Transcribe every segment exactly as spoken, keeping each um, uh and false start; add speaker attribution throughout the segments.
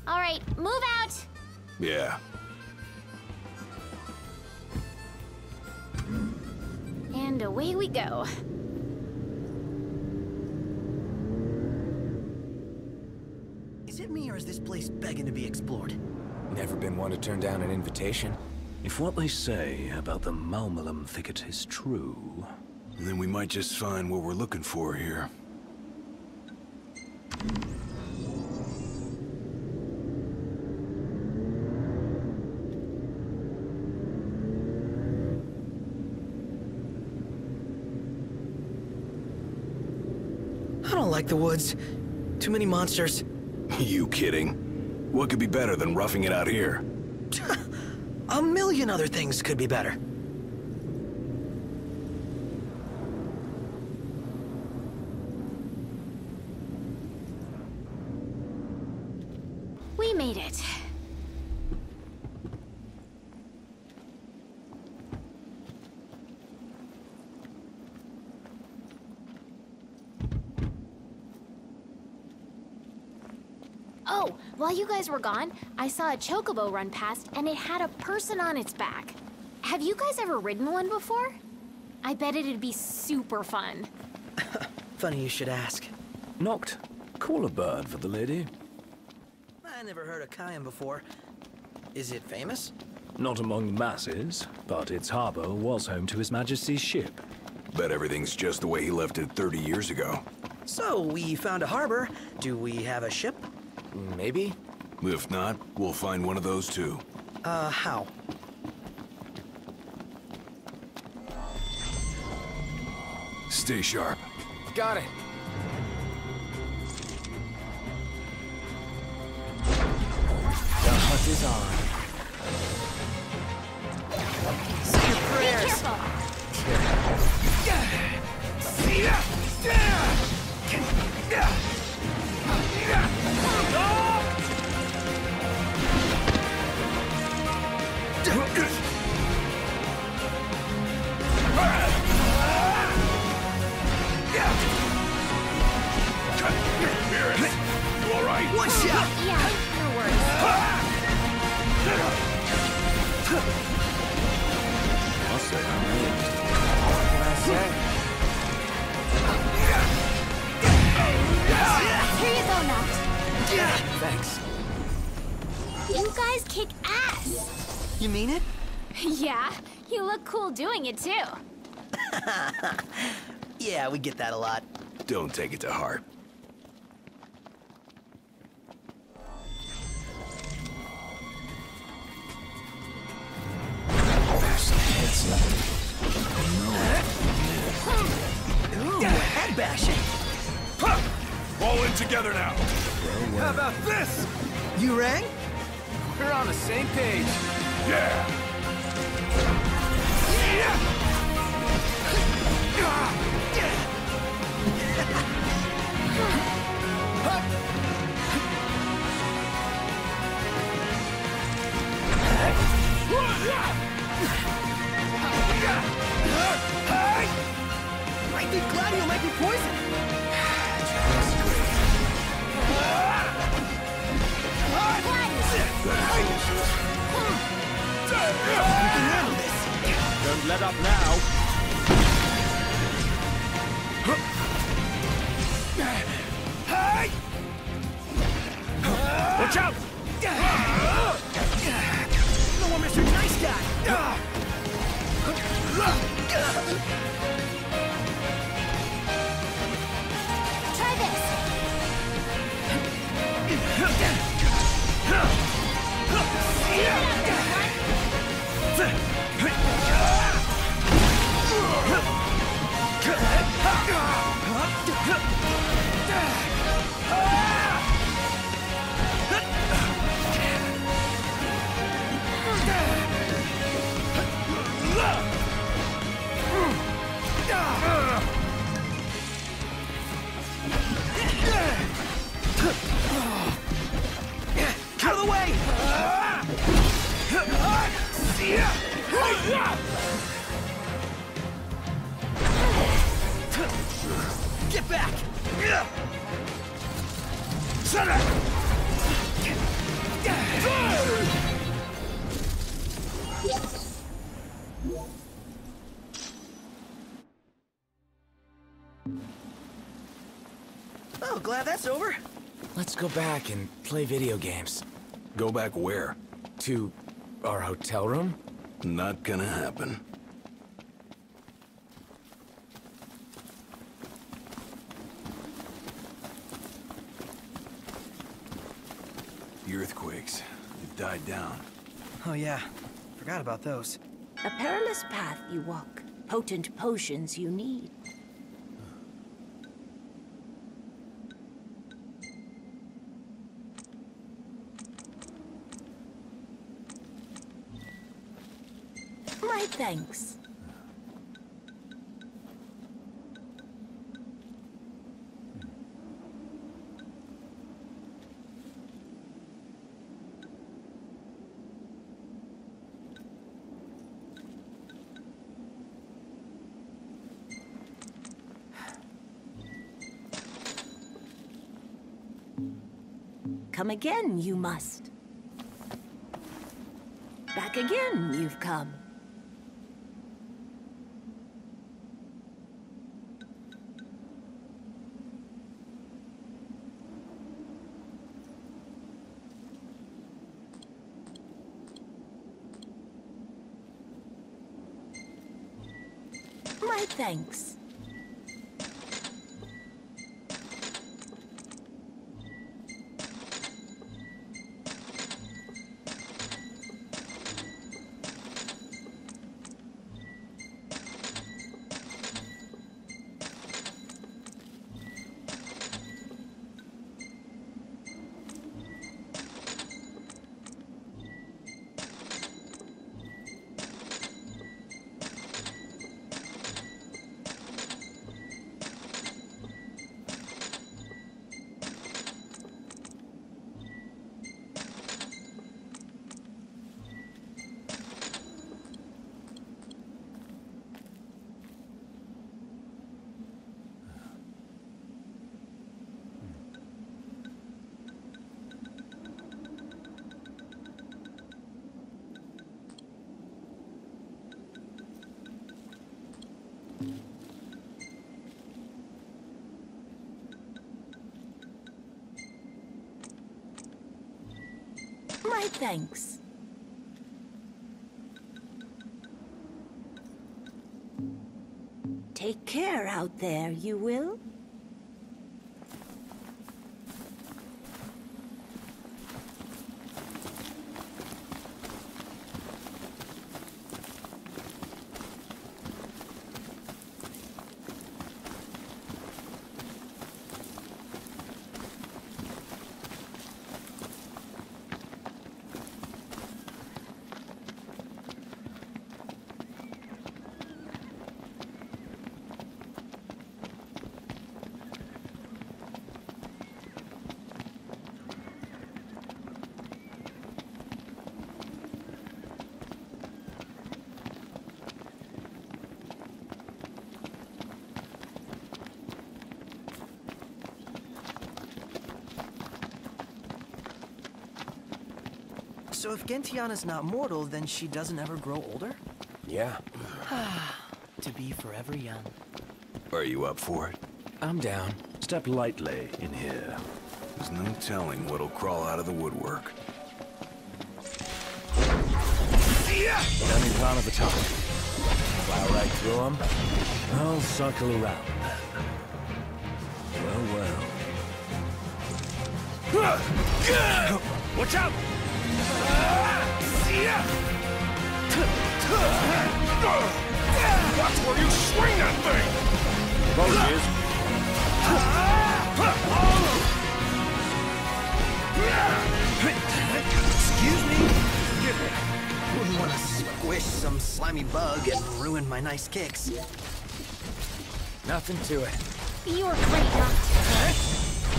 Speaker 1: All right, move out.
Speaker 2: Yeah.
Speaker 1: And away we go.
Speaker 3: Is it me or is this place begging to be explored?
Speaker 4: Never been one to turn down an invitation.
Speaker 5: If what they say about the Malmalum thicket is true...
Speaker 2: Then we might just find what we're looking for here.
Speaker 3: I don't like the woods. Too many monsters.
Speaker 2: You kidding? What could be better than roughing it out here?
Speaker 3: A million other things could be better.
Speaker 1: We made it. Oh, while you guys were gone, I saw a chocobo run past and it had a person on its back. Have you guys ever ridden one before? I bet it'd be super fun.
Speaker 3: Funny you should ask.
Speaker 5: Noct, call a bird for the lady.
Speaker 3: I never heard of Caelum before. Is it famous?
Speaker 5: Not among the masses, but its harbor was home to His Majesty's ship.
Speaker 2: Bet everything's just the way he left it thirty years ago.
Speaker 3: So, we found a harbor. Do we have a ship?
Speaker 4: Maybe?
Speaker 2: If not, we'll find one of those too.
Speaker 3: Uh, how?
Speaker 2: Stay sharp.
Speaker 4: Got it. The hunt is on.
Speaker 3: Say your
Speaker 1: Be
Speaker 3: prayers.
Speaker 2: You all right?
Speaker 3: One shot!
Speaker 1: Yeah, no worries.
Speaker 5: I'll say I'm amazed.
Speaker 4: What can I say?
Speaker 1: Here you go, Noct.
Speaker 4: Thanks.
Speaker 1: You guys kick ass.
Speaker 3: You mean it?
Speaker 1: Yeah, you look cool doing it too.
Speaker 3: Yeah, we get that a lot.
Speaker 2: Don't take it to heart.
Speaker 3: Ooh, head bashing.
Speaker 2: Fall in together now.
Speaker 4: How about this?
Speaker 3: You rang?
Speaker 4: We're on the same page.
Speaker 2: Yeah.
Speaker 3: I think Gladiolus might be poisoned. You can handle this.
Speaker 5: Don't let up now. Watch out!
Speaker 3: No more Mister Nice Guy.
Speaker 1: Try this.
Speaker 3: Out of the way! Get back! Shut up! Oh, glad that's over.
Speaker 4: Let's go back and play video games.
Speaker 2: Go back where?
Speaker 4: To our hotel room?
Speaker 2: Not gonna happen. The earthquakes, they've died down.
Speaker 3: Oh yeah, forgot about those.
Speaker 6: A perilous path you walk, potent potions you need. My thanks. Come again, you must. Back again, you've come. My thanks. My thanks. Take care out there, you will?
Speaker 3: So if Gentiana's not mortal, then she doesn't ever grow older?
Speaker 4: Yeah,
Speaker 3: To be forever young.
Speaker 2: Are you up for it?
Speaker 4: I'm down.
Speaker 5: Step lightly in here.
Speaker 2: There's no telling what'll crawl out of the woodwork.
Speaker 5: Any plan of attack?
Speaker 4: Plow right through them.
Speaker 5: I'll circle around then. Well, well.
Speaker 2: Watch out! Watch where you swing that thing!
Speaker 5: Apologies.
Speaker 3: Excuse me? Wouldn't want to squish some slimy bug and ruin my nice kicks.
Speaker 4: Nothing to it.
Speaker 1: You're great, Noctis.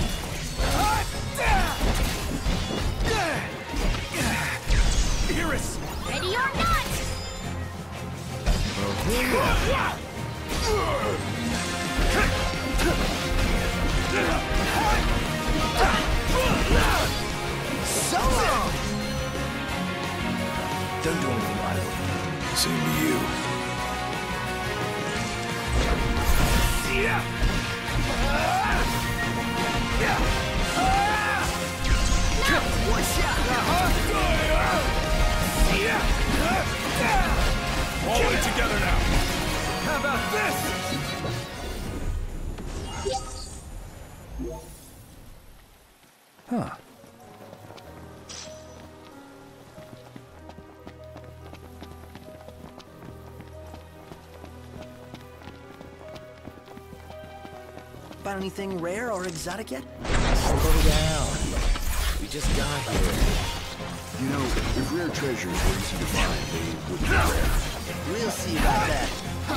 Speaker 2: Iris!
Speaker 1: Ready or not!
Speaker 3: So long!
Speaker 4: Don't do anything violent.
Speaker 2: Same to you.
Speaker 3: Yeah. Yeah. One shot.
Speaker 2: All in together now.
Speaker 3: How about this?
Speaker 5: Huh.
Speaker 3: Found anything rare or exotic yet?
Speaker 4: Slow down. We just got here.
Speaker 2: You know, if rare treasures were easy to find, they would be rare.
Speaker 3: We'll see about that.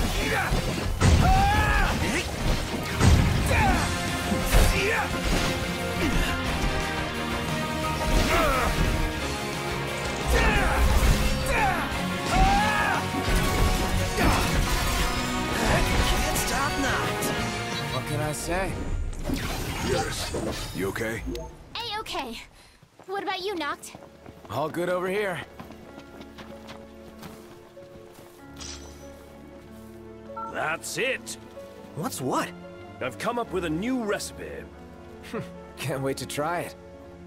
Speaker 3: Can't stop now.
Speaker 4: What can I say?
Speaker 2: Yes. You okay?
Speaker 1: Hey, okay. What about you, Noct?
Speaker 4: All good over here.
Speaker 5: That's it!
Speaker 3: What's what?
Speaker 5: I've come up with a new recipe.
Speaker 4: Can't wait to try it.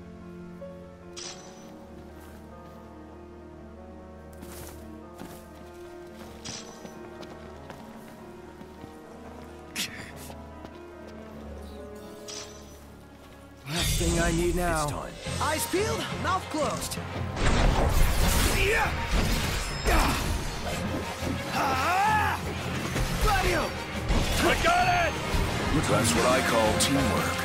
Speaker 4: Last thing I need now.
Speaker 5: It's time.
Speaker 3: Eyes peeled, mouth closed. Gladio!
Speaker 5: I got it!
Speaker 2: That's what I call teamwork.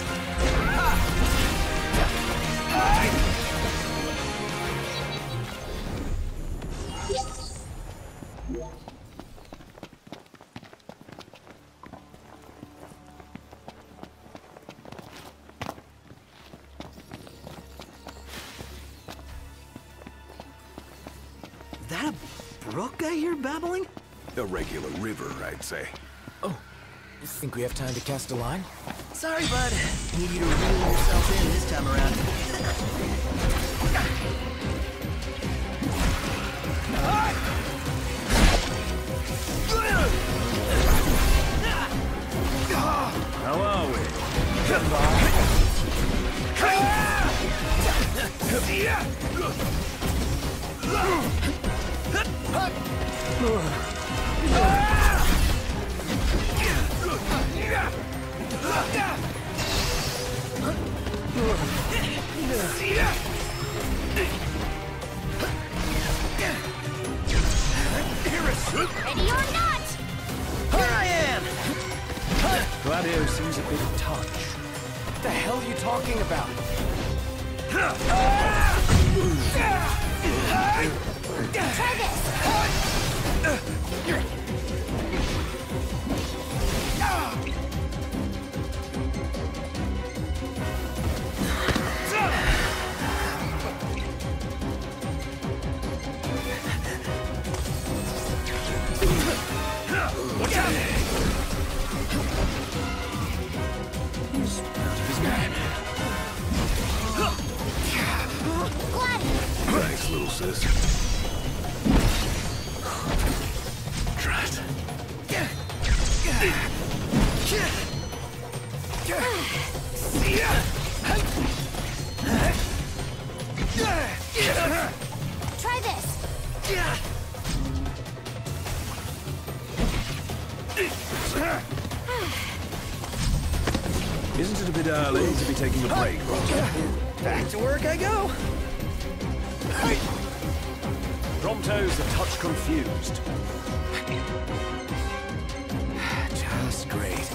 Speaker 3: That a brook I hear babbling?
Speaker 2: A regular river, I'd say.
Speaker 4: Think we have time to cast a line?
Speaker 3: Sorry, bud. Need you to reel yourself in this time around.
Speaker 5: How are we?
Speaker 1: Ready or not!
Speaker 3: Here I am!
Speaker 5: Gladio seems a bit touched.
Speaker 4: What the hell are you talking about?
Speaker 1: Try this!
Speaker 2: Thanks, little sis. Drat.
Speaker 1: Try this!
Speaker 5: Isn't it a bit early to be taking a break, Roger?
Speaker 3: Back to work I go!
Speaker 5: Prompto's a touch confused.
Speaker 4: Just great.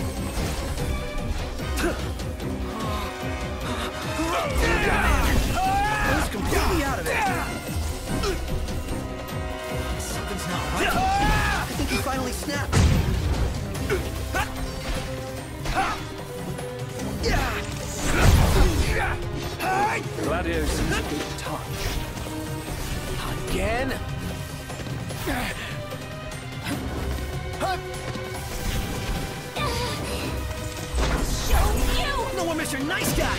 Speaker 3: I was completely out of it! Something's not right. I think he finally snapped.
Speaker 5: Gladio seems a bit touched.
Speaker 4: Again?
Speaker 1: Show you!
Speaker 3: No more Mister Nice Guy!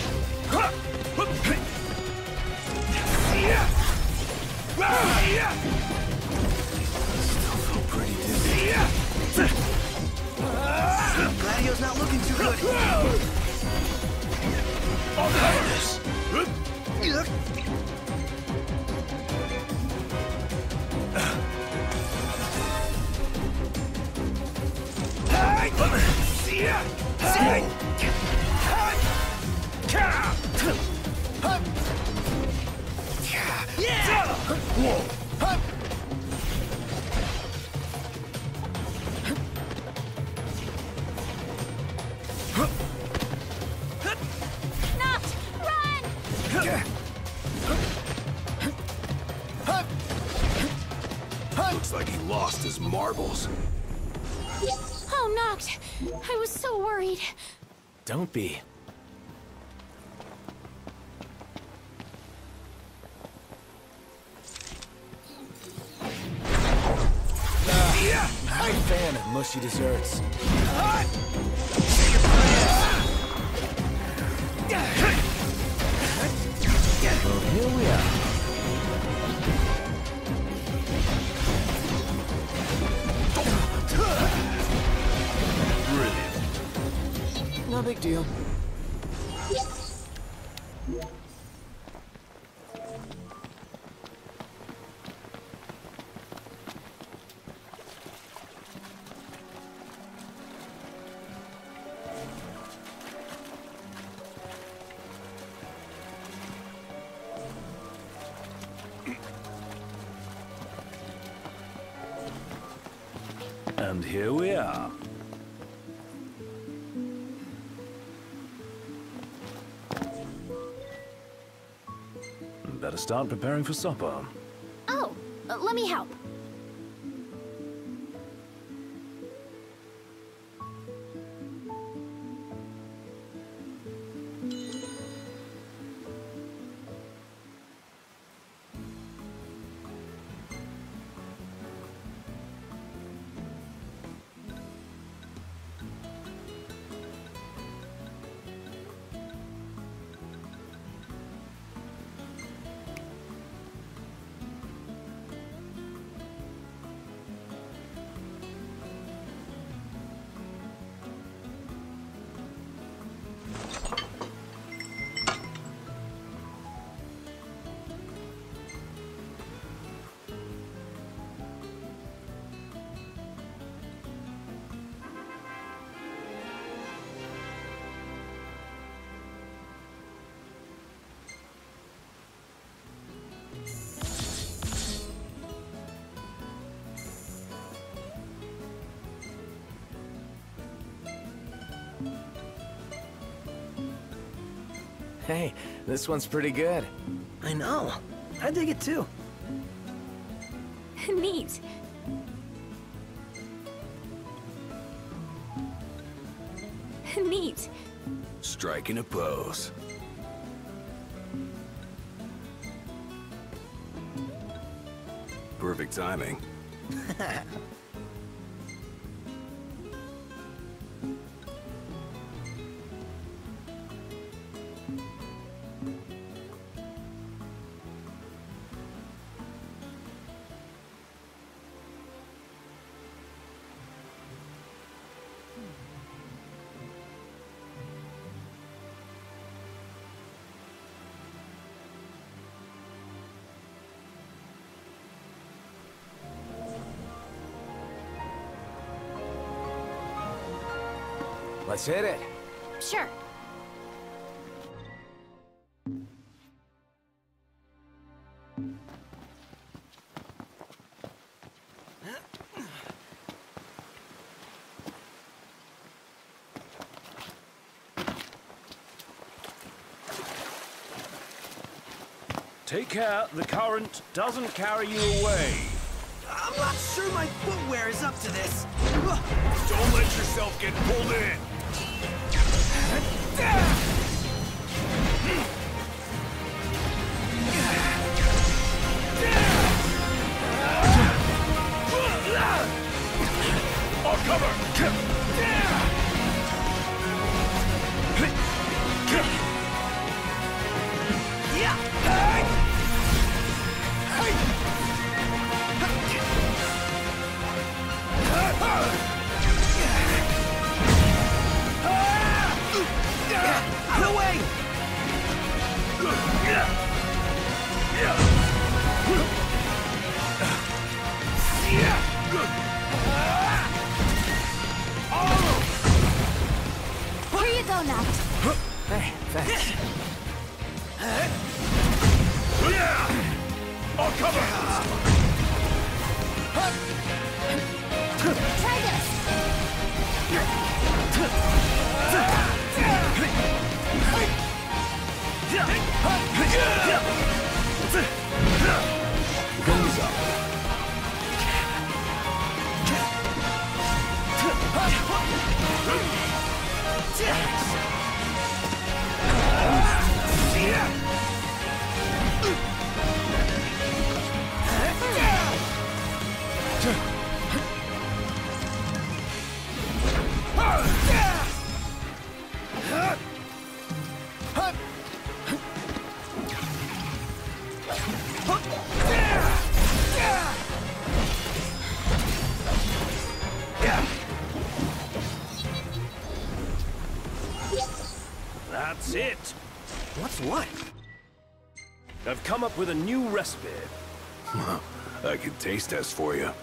Speaker 1: Noct, run!
Speaker 2: Looks like he lost his marbles.
Speaker 1: Oh, Noct, I was so worried.
Speaker 4: Don't be. I'm a fan of mushy desserts. Well, here we are.
Speaker 2: Brilliant.
Speaker 4: No big deal.
Speaker 5: And here we are. Better start preparing for supper.
Speaker 1: Oh, uh, let me help.
Speaker 4: Hey, this one's pretty good.
Speaker 3: I know. I dig it too.
Speaker 1: Neat. Neat.
Speaker 2: Striking a pose. Perfect timing.
Speaker 4: Let's hit it.
Speaker 1: Sure.
Speaker 5: Take care the current doesn't carry you away.
Speaker 3: I'm not sure my footwear is up to this.
Speaker 2: Don't let yourself get pulled in. I'll cover. Guns up.
Speaker 5: That's it.
Speaker 3: What's what?
Speaker 5: I've come up with a new recipe.
Speaker 2: I can taste test for you.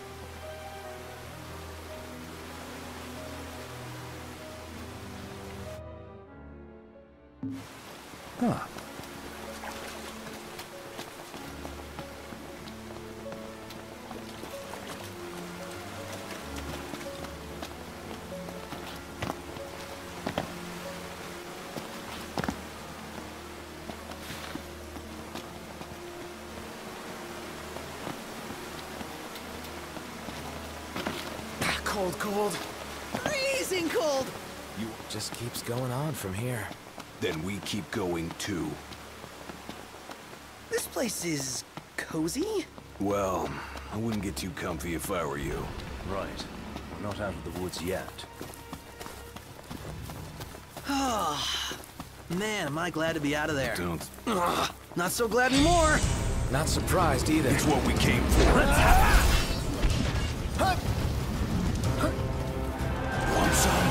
Speaker 5: Huh.
Speaker 3: Cold, cold. Freezing cold!
Speaker 4: You just keeps going on from here.
Speaker 2: Then we keep going too.
Speaker 3: This place is cozy?
Speaker 2: Well, I wouldn't get too comfy if I were you.
Speaker 5: Right. We're not out of the woods yet.
Speaker 3: Ah, man, am I glad to be out of there.
Speaker 2: Don't.
Speaker 3: Ugh, not so glad anymore.
Speaker 4: Not surprised either.
Speaker 2: It's what we came for. Want some?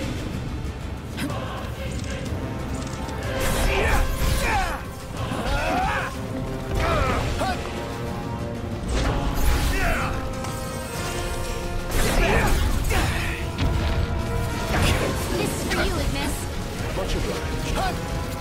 Speaker 1: This is for you, Ignis.
Speaker 2: Much obliged.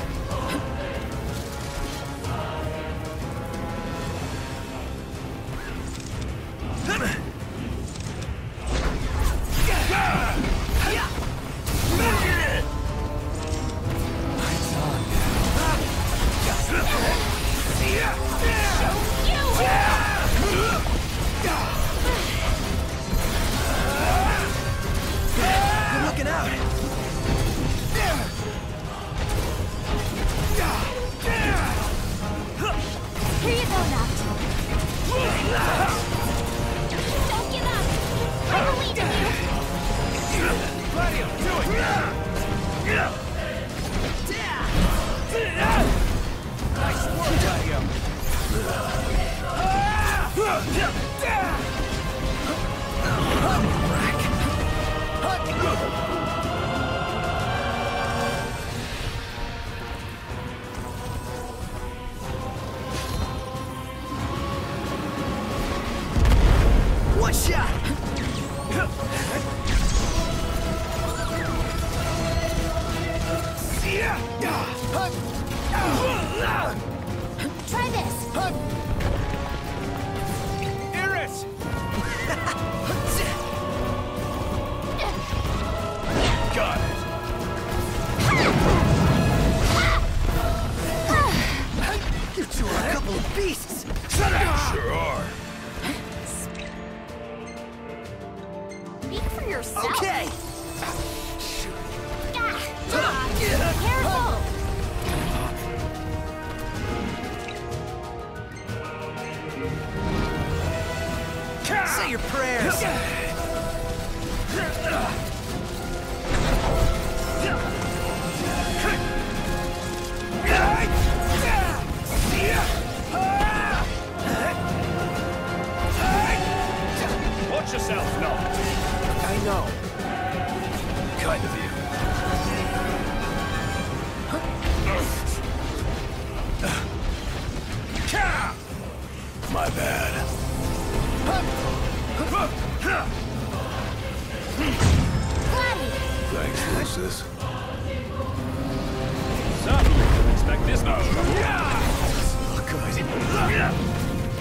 Speaker 3: I'm looking out.
Speaker 1: Here you go, Noctis. Don't give up. I believe in you.
Speaker 5: Gladio, do it! Nice work, Gladio.
Speaker 3: One shot.
Speaker 1: Try this.
Speaker 5: Iris! Got it.
Speaker 3: You two are a couple of beasts.
Speaker 2: Sure are.
Speaker 1: Speak for yourself.
Speaker 3: Okay.
Speaker 1: Ah, careful.
Speaker 3: Say your prayers.
Speaker 5: Watch yourself, no.
Speaker 4: I know.
Speaker 2: Kind of you. My bad.
Speaker 1: Gladi.
Speaker 2: Thanks, Lucis.
Speaker 5: Certainly didn't expect this much trouble.
Speaker 2: Oh, good.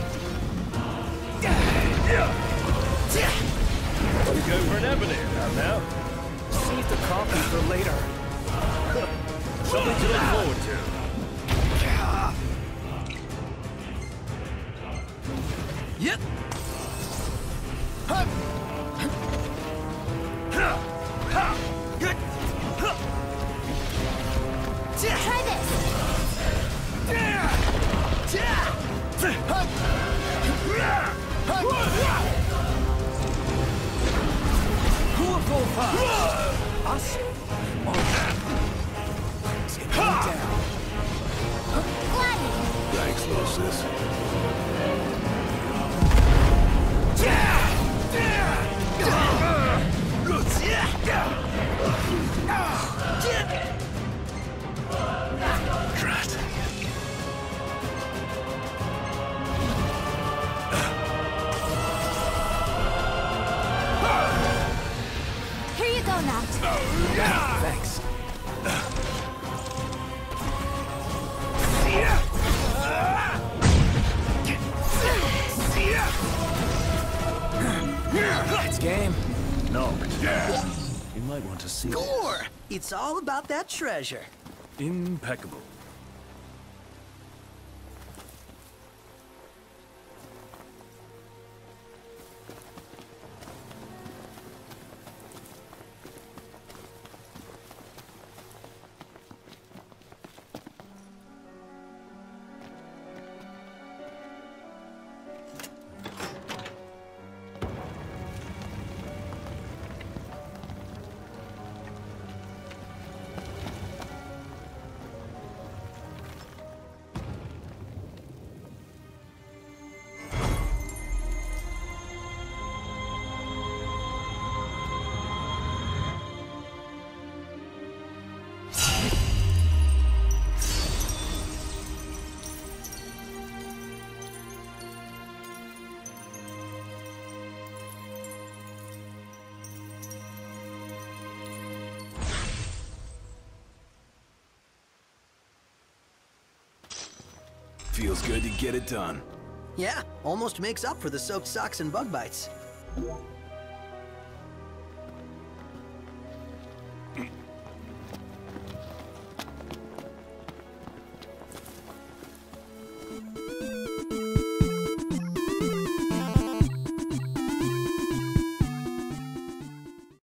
Speaker 5: Go for an ebony around now.
Speaker 4: Save the coffee for later.
Speaker 5: Something to look forward to.
Speaker 3: Yep.
Speaker 1: Try this!
Speaker 4: Us? Let's get down.
Speaker 1: Gladi!
Speaker 2: Thanks, Lucis.
Speaker 5: Drat.
Speaker 1: Here you go, Noct.
Speaker 4: Thanks. It's game.
Speaker 5: Knocked. You might want to see
Speaker 3: Score! It's all about that treasure.
Speaker 5: this. Impeccable.
Speaker 2: Feels good to get it done.
Speaker 3: Yeah, almost makes up for the soaked socks and bug bites.